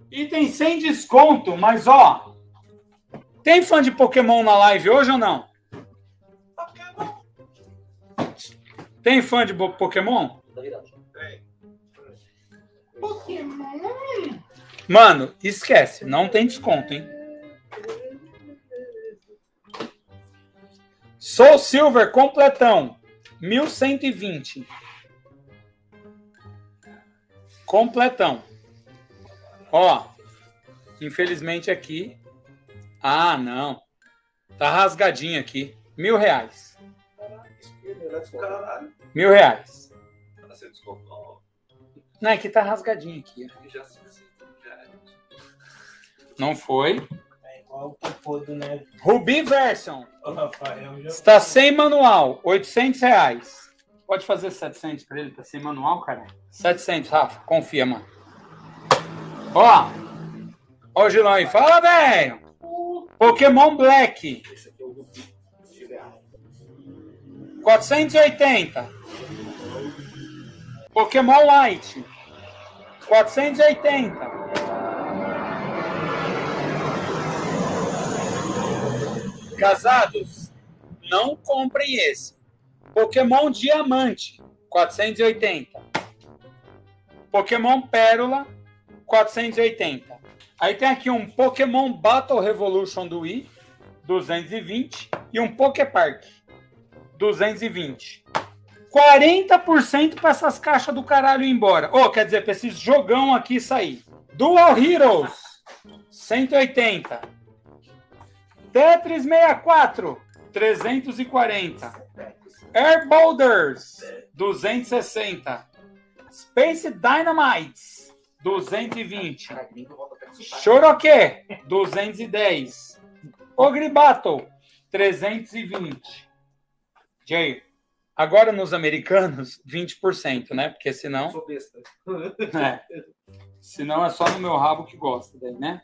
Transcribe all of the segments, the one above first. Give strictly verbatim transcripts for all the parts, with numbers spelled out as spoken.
Item sem desconto, mas ó, tem fã de Pokémon na live hoje ou não? Pokémon. Tem fã de Pokémon? Tem. Pokémon. Mano, esquece, não tem desconto, hein? Soul Silver completão, mil cento e vinte. Completão. Ó, infelizmente aqui... Ah, não. Tá rasgadinho aqui. Mil reais. Caralho. Mil reais. Tá sendo desconto. Não, aqui tá rasgadinho aqui. Já se já é. Não foi. É igual o popô do Neve. Ruby Version. O Rafael já Está sem manual. oitocentos reais. Pode fazer setecentos pra ele. Tá sem manual, cara? setecentos, Rafa. Confia, mano. Ó. Ó o Gilão aí. Fala, velho. Pokémon Black. Esse aqui é o Rubi. quatrocentos e oitenta. Pokémon White. quatrocentos e oitenta. Casados, não comprem esse. Pokémon Diamante, quatrocentos e oitenta. Pokémon Pérola, quatrocentos e oitenta. Aí tem aqui um Pokémon Battle Revolution do Wii, duzentos e vinte. E um Poképark, duzentos e vinte. quarenta por cento para essas caixas do caralho ir embora. Ou, oh, quer dizer, para esse jogão aqui sair. Dual Heroes, cento e oitenta. Tetris sessenta e quatro, trezentos e quarenta. Air Boulders, duzentos e sessenta. Space Dynamites, duzentos e vinte. Choroque, duzentos e dez. Ogre Battle, trezentos e vinte. Jair, agora nos americanos, vinte por cento, né? Porque senão... Sou besta. É. Senão é só no meu rabo que gosta daí, né?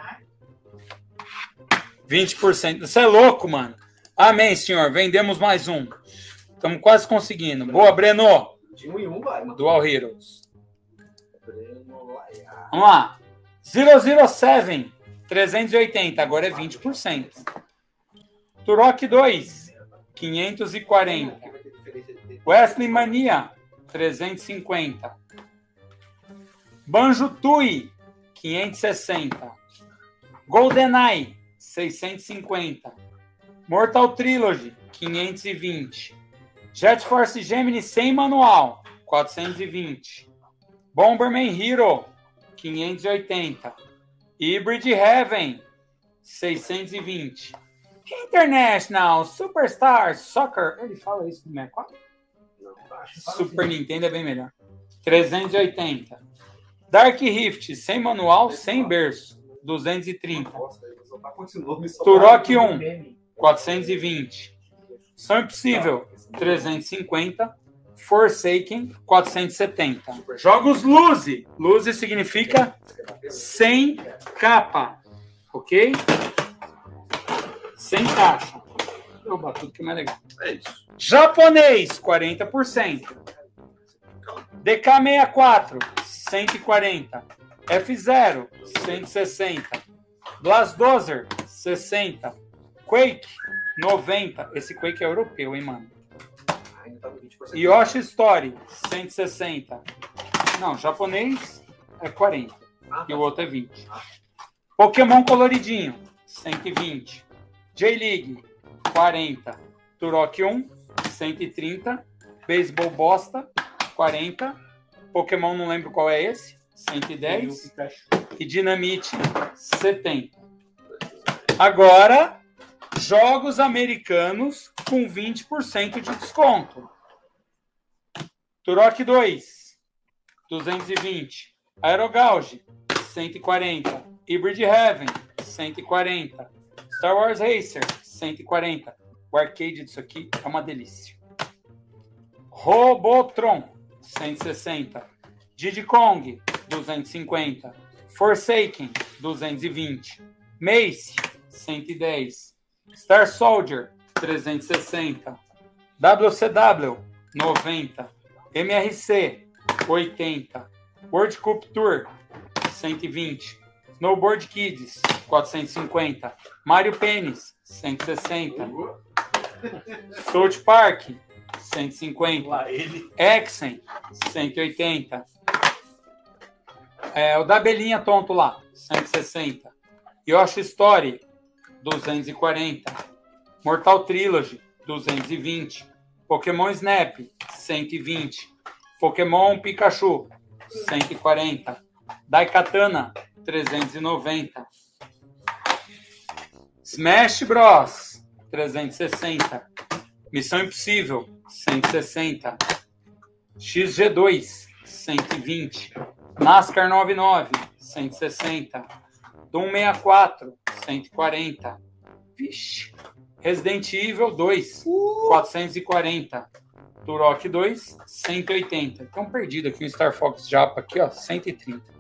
vinte por cento. Você é louco, mano. Amém, senhor. Vendemos mais um. Estamos quase conseguindo. Boa, Breno. De um em um, vai. Mano. Dual Heroes. Breno, vai. Vamos lá. zero zero sete, trezentos e oitenta. Agora é vinte por cento. Turok dois, quinhentos e quarenta. Wesley Mania, trezentos e cinquenta. Banjo Tui, quinhentos e sessenta. GoldenEye, seiscentos e cinquenta. Mortal Trilogy, quinhentos e vinte. Jet Force Gemini sem manual, quatrocentos e vinte. Bomberman Hero, quinhentos e oitenta. Hybrid Heaven, seiscentos e vinte. International Superstar Soccer, ele fala isso no sessenta e quatro? Super Nintendo é bem melhor. trezentos e oitenta. Dark Rift sem manual, sem berço, duzentos e trinta. Turok um, quatrocentos e vinte. São Impossível, trezentos e cinquenta. Forsaken, quatrocentos e setenta. Jogos Luzi. Luzi significa sem capa. Ok? Sem caixa. Eu bato tudo que é mais legal. É isso. Japonês, quarenta por cento. D K sessenta e quatro, cento e quarenta. F zero, cento e sessenta. Blastozer, sessenta. Quake, noventa. Esse Quake é europeu, hein, mano? Yoshi Story, cento e sessenta. Não, japonês é quarenta. E o outro é vinte. Pokémon coloridinho, cento e vinte. J-League, quarenta. Turok um, cento e trinta. Baseball Bosta, quarenta. Pokémon, não lembro qual é esse, cento e dez. E Dinamite, setenta. Agora, jogos americanos com vinte por cento de desconto. Turok dois, duzentos e vinte. Aerogauge, cento e quarenta. Hybrid Heaven, cento e quarenta. Star Wars Racer, cento e quarenta. O arcade disso aqui é uma delícia. Robotron, cento e sessenta. Diddy Kong, duzentos e cinquenta. Forsaken, duzentos e vinte. Mace, cento e dez. Star Soldier, trezentos e sessenta. W C W, noventa. M R C, oitenta. World Cup Tour, cento e vinte. Snowboard Kids, quatrocentos e cinquenta. Mario Pênis, cento e sessenta. South Park, cento e cinquenta. Lá ele. Exen, cento e oitenta. É, o da abelhinha tonto lá, cento e sessenta. Yoshi Story, duzentos e quarenta. Mortal Trilogy, duzentos e vinte. Pokémon Snap, cento e vinte. Pokémon Pikachu, cento e quarenta. Daikatana, trezentos e noventa. Smash Bros, trezentos e sessenta. Missão Impossível, cento e sessenta. X G dois, cento e vinte. NASCAR noventa e nove, cento e sessenta. Doom sessenta e quatro, cento e quarenta. Vixe. Resident Evil dois, quatrocentos e quarenta. Turok dois, cento e oitenta. Então perdido aqui o Star Fox Japa aqui, ó, cento e trinta.